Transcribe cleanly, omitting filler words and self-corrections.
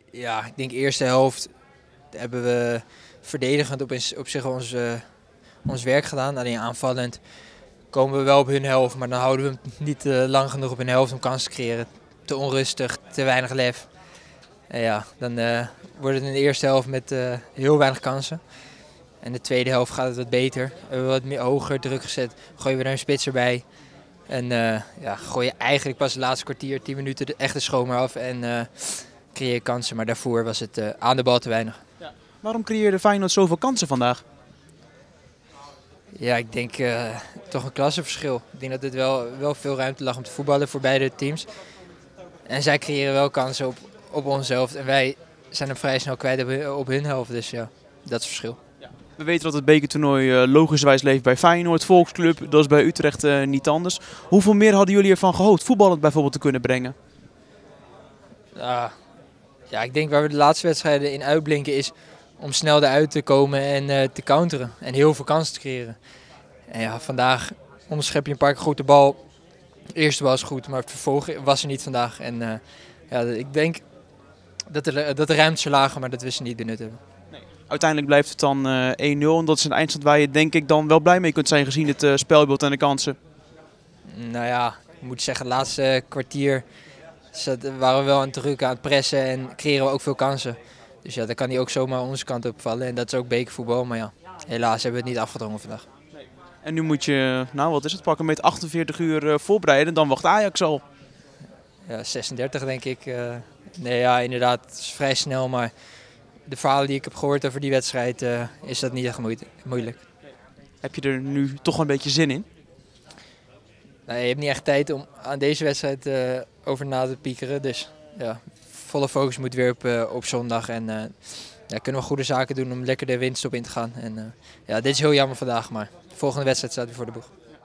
Ja, ik denk eerste helft hebben we verdedigend op zich ons werk gedaan. Alleen aanvallend komen we wel op hun helft, maar dan houden we hem niet lang genoeg op hun helft om kansen te creëren. Te onrustig, te weinig lef. En ja, dan wordt het in de eerste helft met heel weinig kansen. En de tweede helft gaat het wat beter. We hebben wat meer hoger druk gezet, gooien we er een spits erbij. En ja, gooi je eigenlijk pas het laatste kwartier, 10 minuten de echte schomer af en creëer je kansen. Maar daarvoor was het aan de bal te weinig. Waarom creëerde Feyenoord zoveel kansen vandaag? Ja, ik denk toch een klassenverschil. Ik denk dat het wel veel ruimte lag om te voetballen voor beide teams. En zij creëren wel kansen op onze helft. En wij zijn hem vrij snel kwijt op hun helft. Dus ja, dat is het verschil. We weten dat het bekertoernooi logischerwijs leeft bij Feyenoord, Volksclub. Dat is bij Utrecht niet anders. Hoeveel meer hadden jullie ervan gehoopt voetballend bijvoorbeeld te kunnen brengen? Ja, ik denk waar we de laatste wedstrijden in uitblinken is om snel eruit te komen en te counteren. En heel veel kansen te creëren. En ja, vandaag onderschep je een paar keer goed de bal. De eerste bal is goed, maar het vervolg was er niet vandaag. En ja, ik denk dat de ruimtes er lagen, maar dat we ze niet benut hebben. Uiteindelijk blijft het dan 1-0 en dat is een eindstand waar je denk ik dan wel blij mee kunt zijn gezien het spelbeeld en de kansen. Nou ja, ik moet zeggen, het laatste kwartier waren we wel aan het drukken, aan het pressen en creëren we ook veel kansen. Dus ja, dan kan hij ook zomaar onze kant opvallen en dat is ook bekervoetbal. Maar ja, helaas hebben we het niet afgedrongen vandaag. En nu moet je, nou wat is het, pakken met 48 uur voorbereiden. Dan wacht Ajax al. Ja, 36 denk ik. Nee, ja, inderdaad, het is vrij snel, maar de verhalen die ik heb gehoord over die wedstrijd is dat niet echt moeilijk. Heb je er nu toch een beetje zin in? Nou, je hebt niet echt tijd om aan deze wedstrijd over na te piekeren. Dus ja, volle focus moet weer op zondag. En ja, kunnen we goede zaken doen om lekker de winst op in te gaan. En ja, dit is heel jammer vandaag, maar de volgende wedstrijd staat weer voor de boeg.